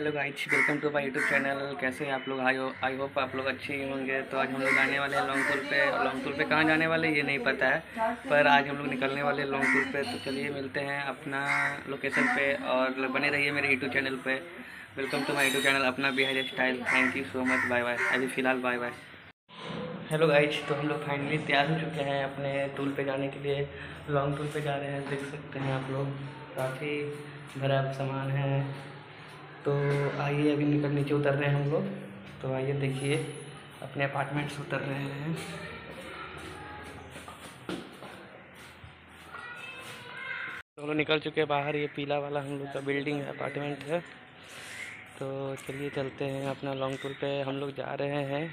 Hello guys, welcome to my YouTube channel. कैसे हैं आप लोग? आई होप आप लोग अच्छे ही होंगे। तो आज हम लोग जाने वाले हैं लॉन्ग टूर पे। लॉन्ग टूर पे कहाँ जाने वाले ये नहीं पता है, पर आज हम लोग निकलने वाले हैं लॉन्ग टूर पे। तो चलिए मिलते हैं अपना लोकेशन पे और बने रहिए मेरे यूट्यूब चैनल पे। Welcome to my YouTube channel अपना Bihar style. Thank you so much, bye bye. अभी फ़िलहाल बाय बाय। हेलो गाइस, तो हम लोग फाइनली तैयार हो चुके हैं अपने टूर पे जाने के लिए। लॉन्ग टूर पे जा रहे हैं, देख सकते हैं आप लोग काफ़ी भरा सामान है। तो आइए अभी नीचे उतर रहे हैं हम लोग। तो आइए देखिए अपने अपार्टमेंट से उतर रहे हैं। हम लोग निकल चुके हैं बाहर। ये पीला वाला हम लोग का बिल्डिंग है, अपार्टमेंट है। तो चलिए चलते हैं अपना लॉन्ग टूर पे। हम लोग जा रहे हैं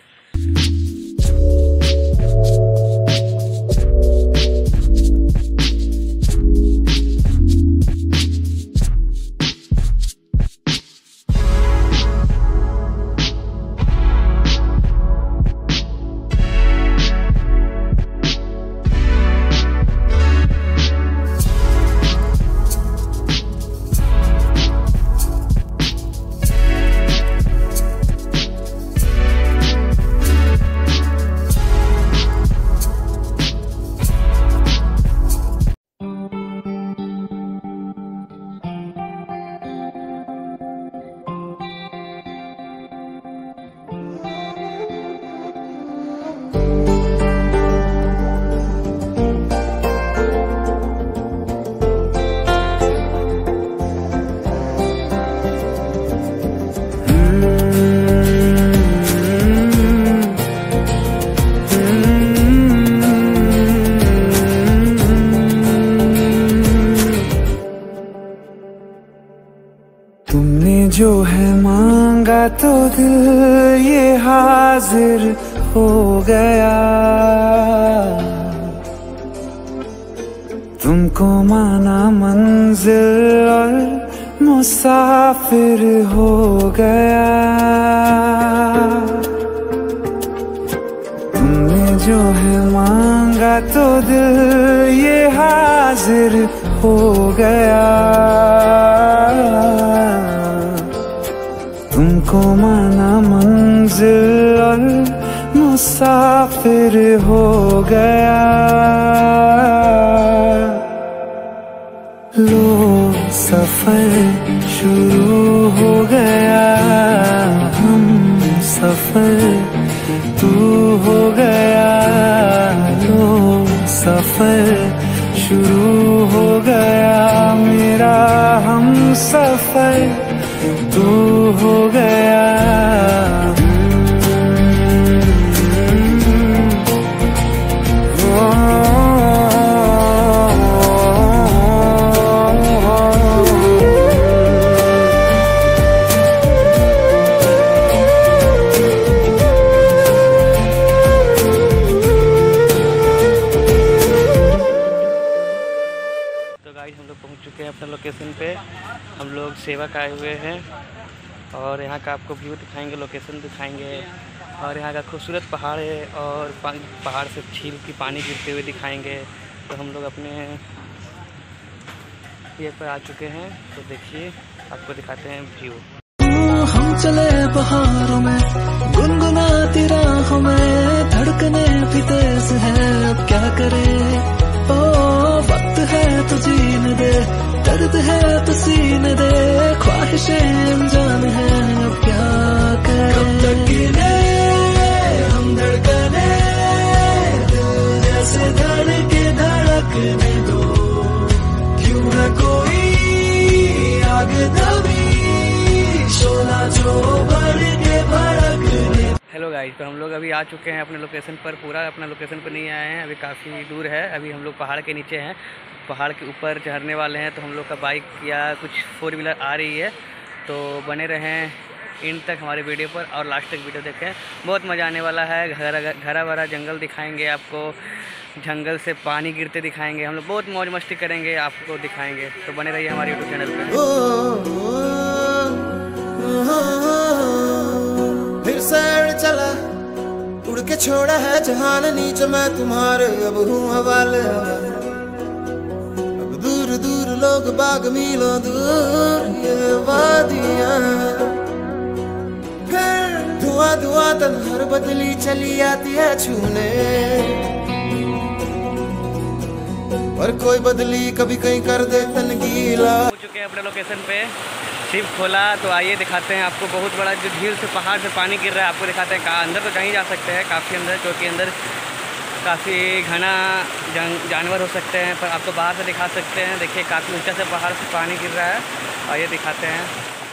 जो है मांगा तो दिल ये हाजिर हो गया। तुमको माना मंजिल और मुसाफिर हो गया। तुमने जो है मांगा तो दिल ये हाजिर हो गया। तुमको माना मंजिल और मुसाफिर हो गया। लो सफर शुरू हो गया। हम सफर तू हो गया। लो सफर शुरू हो गया। मेरा हम सफर तू हो गया। तो गाइस, हम लोग पहुंच चुके हैं अपने लोकेशन पे। हम लोग सेवक आए हुए हैं और यहाँ का आपको व्यू दिखाएंगे, लोकेशन दिखाएंगे। और यहाँ का खूबसूरत पहाड़ है और पहाड़ से झील की पानी गिरते हुए दिखाएंगे। तो हम लोग अपने ये पर आ चुके हैं। तो देखिए आपको दिखाते हैं व्यू। हम चले पहाड़ों में गुनगुनाती राहों में, धड़कने भी तेज है अब क्या करें। ओ वक्त है तो जीने दे, दर्द है तो सीने दे, ख्वाहिशें अनजान है अब क्या करें। कब तक गिने हम धड़कने, दिल जैसे धड़के धड़कने दो। क्यों न कोई आग दबी, शोला जो बढ़ के भड़कने। हेलो गाइस, तो हम लोग अभी आ चुके हैं अपने लोकेशन पर। पूरा अपना लोकेशन पर नहीं आए हैं, अभी काफ़ी दूर है। अभी हम लोग पहाड़ के नीचे हैं, पहाड़ के ऊपर चढ़ने वाले हैं। तो हम लोग का बाइक या कुछ 4 व्हीलर आ रही है। तो बने रहें इन तक हमारे वीडियो पर और लास्ट तक वीडियो देखें। बहुत मज़ा आने वाला है। हरा भरा जंगल दिखाएंगे आपको, जंगल से पानी गिरते दिखाएंगे। हम लोग बहुत मौज मस्ती करेंगे, आपको दिखाएंगे। तो बने रहिए हमारे यूट्यूब चैनल पर। फिर सैर चला उड़ के छोड़ा है जहान नीचे, मैं तुम्हारे अब हूँ हवाले। अब दूर दूर लोग बाग मीलों दूर ये वादियां, फिर धुआं धुआं तन्हार बदली चली आती है छूने, और कोई बदली कभी कहीं कर दे तन गीला। हो चुके हैं अपने लोकेशन पे, शिप खोला तो आइए दिखाते हैं आपको। बहुत बड़ा जो झील से पहाड़ से पानी गिर रहा है, आपको दिखाते हैं। अंदर तो कहीं जा सकते हैं, काफ़ी अंदर, क्योंकि अंदर काफ़ी घना जानवर हो सकते हैं, पर आपको बाहर से दिखा सकते हैं। देखिए काफ़ी ऊंचा से पहाड़ से पानी गिर रहा है, आइए दिखाते हैं।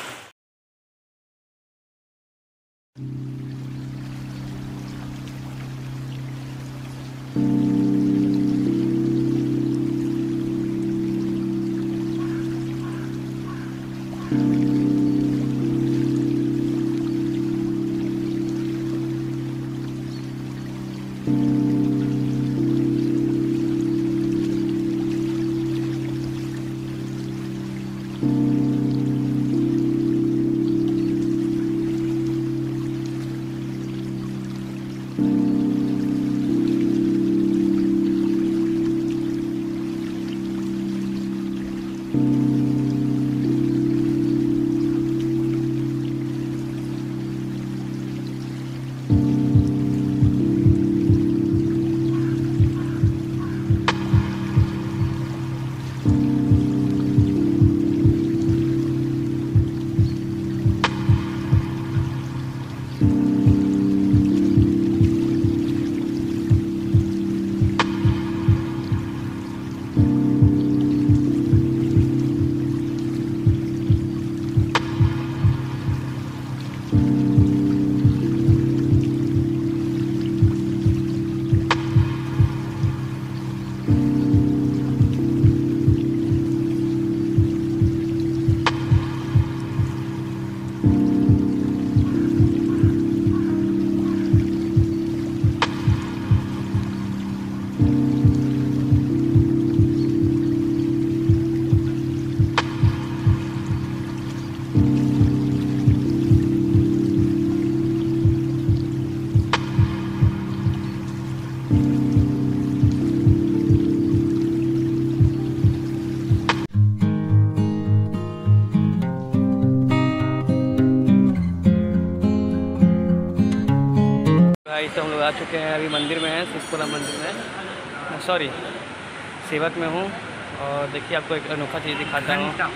तो हम लोग आ चुके हैं, अभी मंदिर में हैं, शिवपुरा मंदिर में, सॉरी सेवक में हूँ। और देखिए आपको एक अनोखा चीज़ दिखाता हूँ।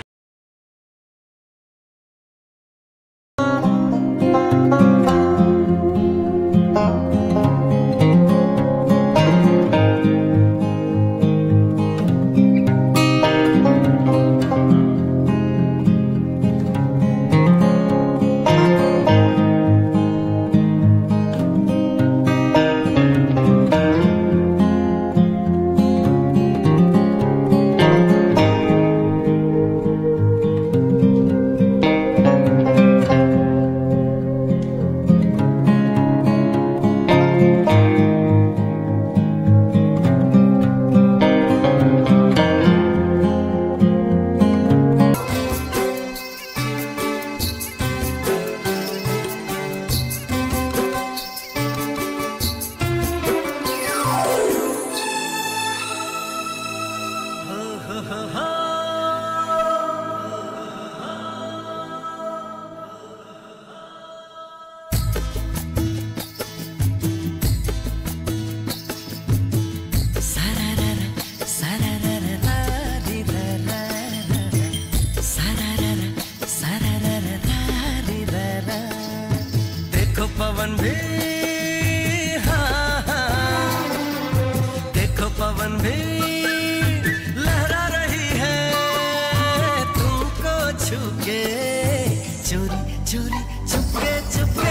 पवन भी हाँ, हाँ, देखो पवन भी लहरा रही है तुमको छू के, चोरी चोरी चुपके चुपके।